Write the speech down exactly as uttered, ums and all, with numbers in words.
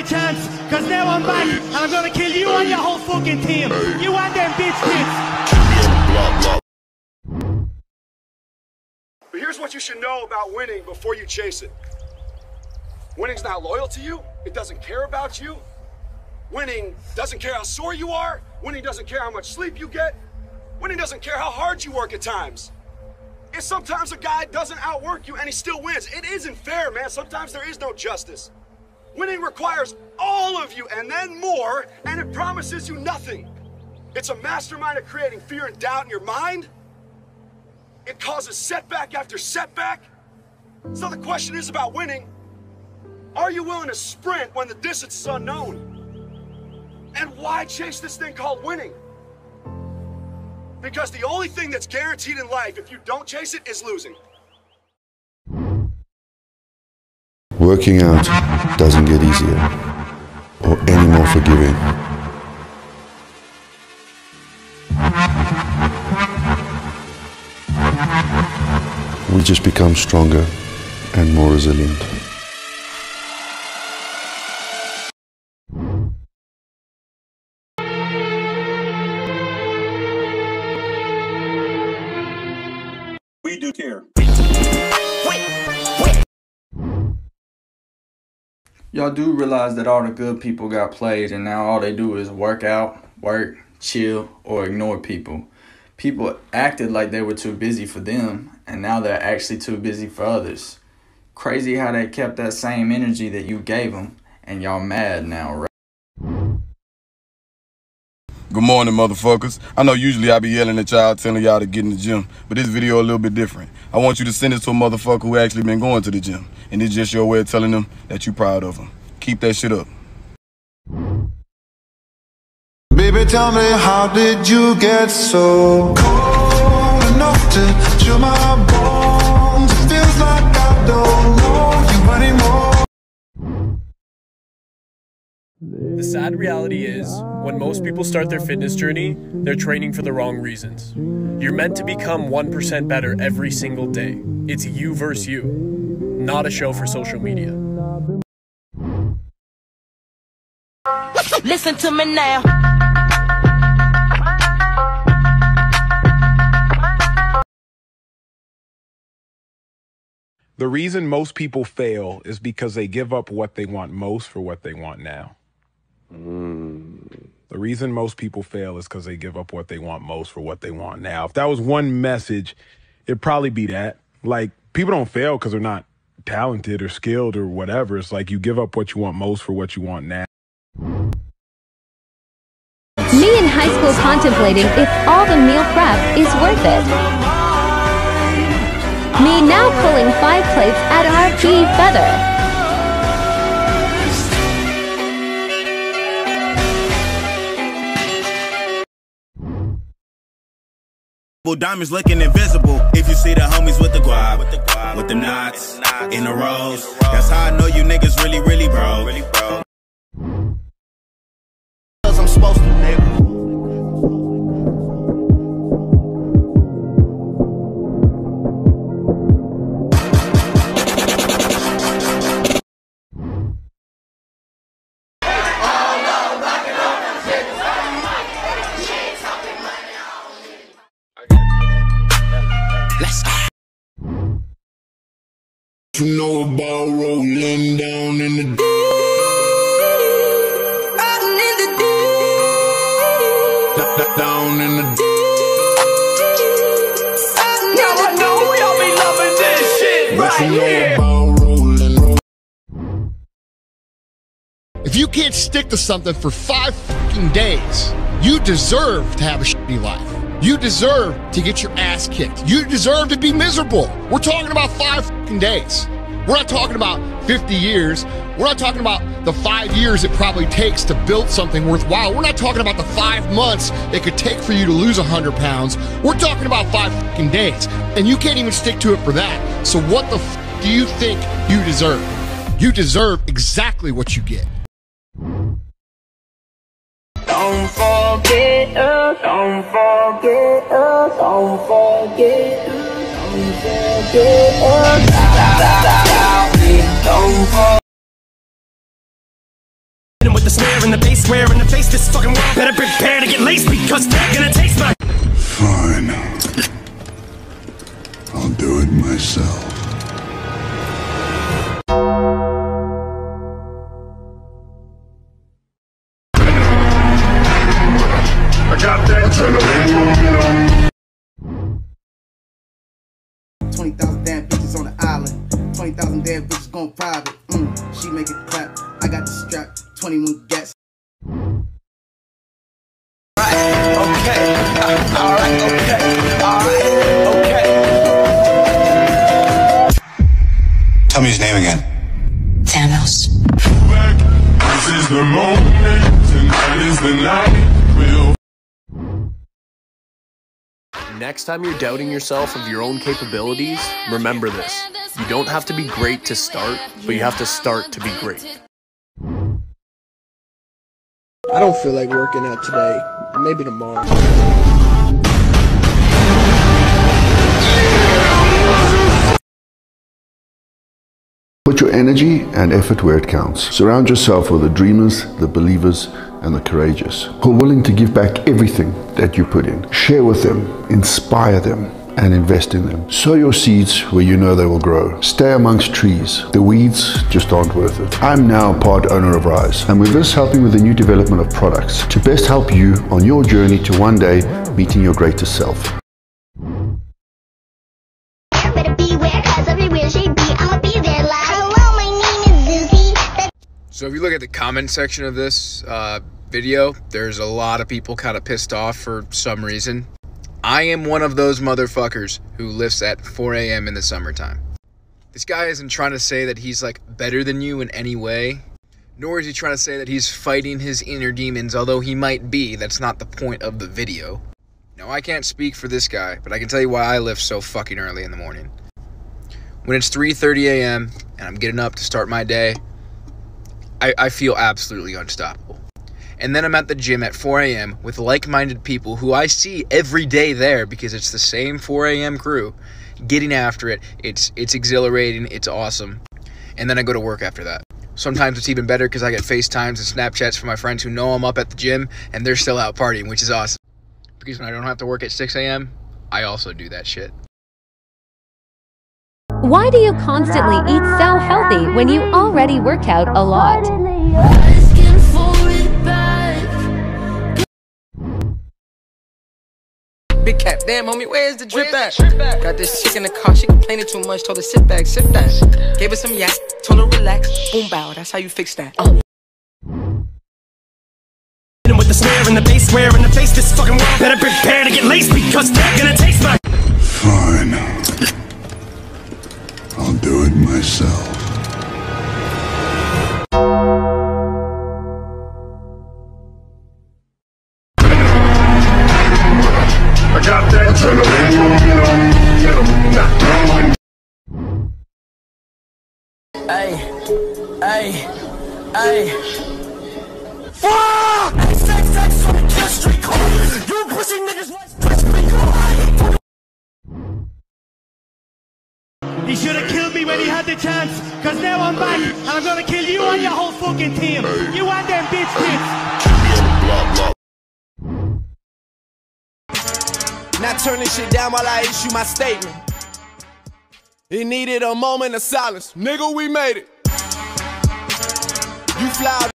your chance, cause now I'm back and I'm gonna kill you and your whole fucking team. You and them bitch kids. But here's what you should know about winning before you chase it. Winning's not loyal to you. It doesn't care about you. Winning doesn't care how sore you are. Winning doesn't care how much sleep you get. Winning doesn't care how hard you work at times. And sometimes a guy doesn't outwork you and he still wins. It isn't fair, man. Sometimes there is no justice. Winning requires all of you and then more, and it promises you nothing. It's a mastermind of creating fear and doubt in your mind. It causes setback after setback. So the question is about winning. Are you willing to sprint when the distance is unknown? And why chase this thing called winning? Because the only thing that's guaranteed in life, if you don't chase it, is losing. Working out doesn't get easier or any more forgiving. We just become stronger and more resilient. We do care. Y'all do realize that all the good people got played and now all they do is work out, work, chill, or ignore people. People acted like they were too busy for them, and now they're actually too busy for others. Crazy how they kept that same energy that you gave them, and y'all mad now, right? Good morning, motherfuckers. I know usually I be yelling at y'all, telling y'all to get in the gym, but this video a little bit different. I want you to send this to a motherfucker who actually been going to the gym, and it's just your way of telling them that you proud of them. Keep that shit up. Baby, tell me, how did you get so cold enough to chill my bones? It feels like I don't know you anymore. The sad reality is, when most people start their fitness journey, they're training for the wrong reasons. You're meant to become one percent better every single day. It's you versus you, not a show for social media. Listen to me now. The reason most people fail is because they give up what they want most for what they want now. Mm. The reason most people fail is because they give up what they want most for what they want now. If that was one message, it'd probably be that. Like, people don't fail because they're not talented or skilled or whatever. It's like you give up what you want most for what you want now. Me in high school contemplating if all the meal prep is worth it. Me now pulling five plates at R P Feather. Diamonds looking invisible. If you see the homies with the guap, with the, guap, with the knots, in the rows, that's how I know you niggas really, really broke. Really broke. Cause I'm supposed to, nigga. You know about rolling down in the deep, down in the deep, down in the deep. Now I know y'all be loving this shit right you know here. About rolling, rolling. If you can't stick to something for five fucking days, you deserve to have a shitty life. You deserve to get your ass kicked. You deserve to be miserable. We're talking about five fucking days. We're not talking about fifty years. We're not talking about the five years it probably takes to build something worthwhile. We're not talking about the five months it could take for you to lose one hundred pounds. We're talking about five fucking days. And you can't even stick to it for that. So what the f do you think you deserve? You deserve exactly what you get. Don't forget us, don't forget us, don't forget us, don't forget us, don't forget us. the bass, square in the face, this fucking world better prepare to get laced because they're gonna taste my. Fine. I'll do it myself. I got that adrenaline. twenty thousand damn bitches on the island. twenty thousand damn bitches going private. Mm, she make it clap. I got the strap. twenty-one gats. Alright, okay. Alright, okay. Alright, okay. Tell me his name again. Thanos. This is the moment, tonight is the night. We'll Next time you're doubting yourself of your own capabilities, remember this. You don't have to be great to start, but you have to start to be great. I don't feel like working out today. Maybe tomorrow. Put your energy and effort where it counts. Surround yourself with the dreamers, the believers, and the courageous, who are willing to give back everything that you put in. Share with them, inspire them, and invest in them. Sow your seeds where you know they will grow. Stay amongst trees. The weeds just aren't worth it. I'm now part owner of Rise, and with this helping with the new development of products to best help you on your journey to one day meeting your greatest self. Better beware, cause everywhere she be, I'ma be there like, hello, my name is Zuzi. So if you look at the comment section of this uh, video, there's a lot of people kind of pissed off for some reason. I am one of those motherfuckers who lifts at four A M in the summertime. This guy isn't trying to say that he's like better than you in any way, nor is he trying to say that he's fighting his inner demons, although he might be. That's not the point of the video. Now, I can't speak for this guy, but I can tell you why I lift so fucking early in the morning. When it's three thirty A M and I'm getting up to start my day, I, I feel absolutely unstoppable. And then I'm at the gym at four A M with like-minded people who I see every day there because it's the same four A M crew getting after it. It's it's exhilarating. It's awesome. And then I go to work after that. Sometimes it's even better because I get FaceTimes and Snapchats from my friends who know I'm up at the gym and they're still out partying, which is awesome. Because when I don't have to work at six A M, I also do that shit. Why do you constantly eat so healthy when you already work out a lot? Big cap, damn homie, where's the drip at? Got this chick in the car, she complaining too much, told her sit back, sit back. Gave her some yak, told her relax, boom bow, that's how you fix that. Uh. With the snare and the bass, square in the face, this fucking world better prepare to get laced because they're gonna taste my. Fine. I'll do it myself. I got that adrenaline. Hey, hey, hey. Fuck! X X X from the kill street corner. You pussy niggas was press me. He should have killed me when he had the chance, cause now I'm back and I'm gonna kill you and your whole fucking team. You and them bitch kids. Now turn this shit down while I issue my statement. It needed a moment of silence. Nigga, we made it. You fly